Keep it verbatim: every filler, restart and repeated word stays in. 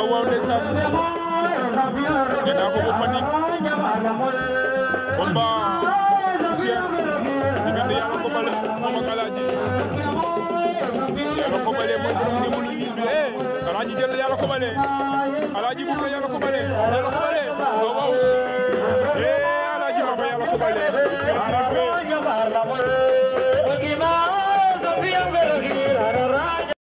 waaw waaw ndeysaan nee naa ko ba Fatick combat Cheikh diggante Yàlla ko bale moom ak Alaaji Yàlla ko bale mooy borom ngeen lu ñuul bi eh Alaaji jël Yàlla ko bale Alaaji buub na Yàlla ko bale Yàlla ko bale waaw waaw eh Alaaji ma fa Yàlla ko bale